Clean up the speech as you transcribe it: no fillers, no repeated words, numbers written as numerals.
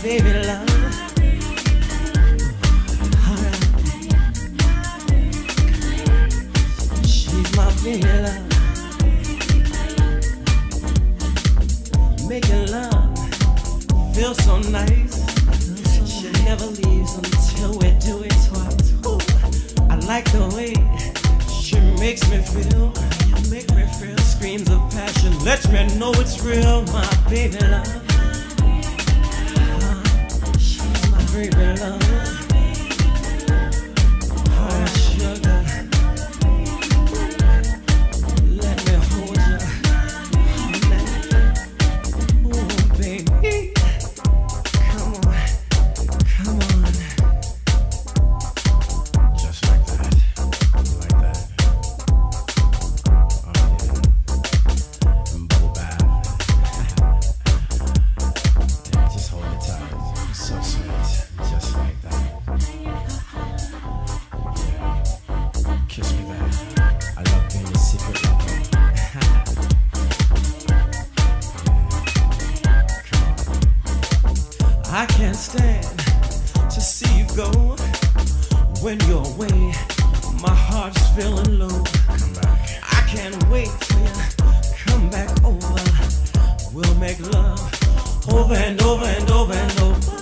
baby love. She's my baby love. Making love feels so nice. She never leaves until we do it twice. Ooh, I like the way she makes me feel. You make me feel. Screams of passion, lets me know it's real. My baby love. She's my baby love. Oh, sugar. Let me hold you. Oh, baby. Come on. Come on. Just like that. Like that. Oh yeah. And bubble bath. Yeah, just hold it tight. So sweet. Just like that. Yeah. Kiss me back. I love being your secret lover. I can't stand to see you go. When you're away, my heart's feeling low. Come back. I can't wait for you. Come back over. We'll make love over and over and over and over.